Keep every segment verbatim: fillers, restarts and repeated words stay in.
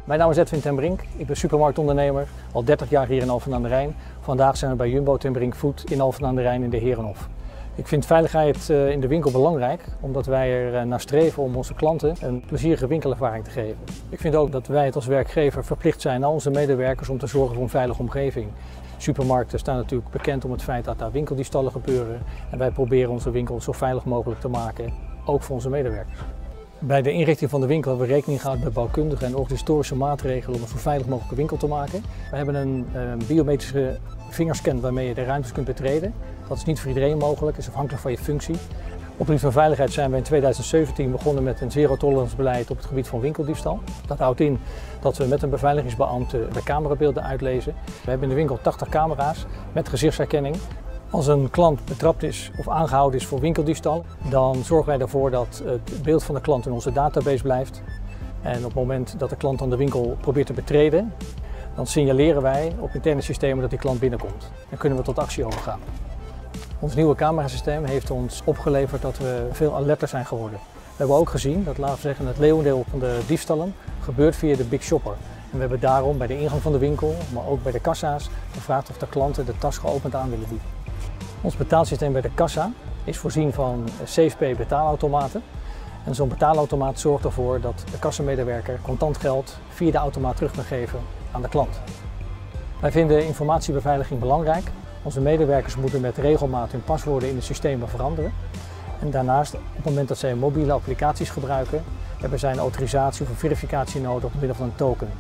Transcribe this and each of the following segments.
Mijn naam is Edwin ten Brink, ik ben supermarktondernemer, al dertig jaar hier in Alphen aan den Rijn. Vandaag zijn we bij Jumbo ten Brink Food in Alphen aan den Rijn in de Herenhof. Ik vind veiligheid in de winkel belangrijk, omdat wij er naar streven om onze klanten een plezierige winkelervaring te geven. Ik vind ook dat wij het als werkgever verplicht zijn aan onze medewerkers om te zorgen voor een veilige omgeving. Supermarkten staan natuurlijk bekend om het feit dat daar winkeldiefstallen gebeuren en wij proberen onze winkel zo veilig mogelijk te maken, ook voor onze medewerkers. Bij de inrichting van de winkel hebben we rekening gehouden met bouwkundige en organisatorische maatregelen om een zo veilig mogelijke winkel te maken. We hebben een, een biometrische vingerscan waarmee je de ruimtes kunt betreden. Dat is niet voor iedereen mogelijk, is afhankelijk van je functie. Op het gebied van veiligheid zijn we in tweeduizend zeventien begonnen met een zero-tolerance beleid op het gebied van winkeldiefstal. Dat houdt in dat we met een beveiligingsbeambte de camerabeelden uitlezen. We hebben in de winkel tachtig camera's met gezichtsherkenning. Als een klant betrapt is of aangehouden is voor winkeldiefstal, dan zorgen wij ervoor dat het beeld van de klant in onze database blijft. En op het moment dat de klant dan de winkel probeert te betreden, dan signaleren wij op interne systemen dat die klant binnenkomt. Dan kunnen we tot actie overgaan. Ons nieuwe camerasysteem heeft ons opgeleverd dat we veel alerter zijn geworden. We hebben ook gezien dat, laten we zeggen, het leeuwendeel van de diefstallen gebeurt via de Big Shopper. En we hebben daarom bij de ingang van de winkel, maar ook bij de kassa's, gevraagd of de klanten de tas geopend aan willen doen. Ons betaalsysteem bij de kassa is voorzien van SafePay betaalautomaten. En zo'n betaalautomaat zorgt ervoor dat de kassamedewerker contant geld via de automaat terug kan geven aan de klant. Wij vinden informatiebeveiliging belangrijk. Onze medewerkers moeten met regelmaat hun paswoorden in de systemen veranderen. En daarnaast, op het moment dat zij mobiele applicaties gebruiken, hebben zij een autorisatie of een verificatie nodig op middel van een token.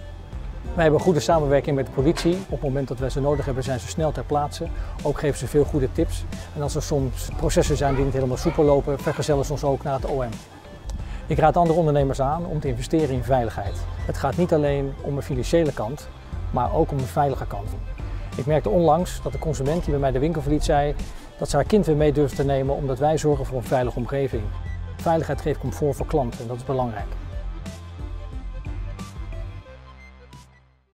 Wij hebben goede samenwerking met de politie. Op het moment dat wij ze nodig hebben, zijn ze snel ter plaatse. Ook geven ze veel goede tips. En als er soms processen zijn die niet helemaal soepel lopen, vergezellen ze ons ook naar het O M. Ik raad andere ondernemers aan om te investeren in veiligheid. Het gaat niet alleen om een financiële kant, maar ook om een veilige kant. Ik merkte onlangs dat de consument die bij mij de winkel verliet zei dat ze haar kind weer mee durft te nemen omdat wij zorgen voor een veilige omgeving. Veiligheid geeft comfort voor klanten en dat is belangrijk.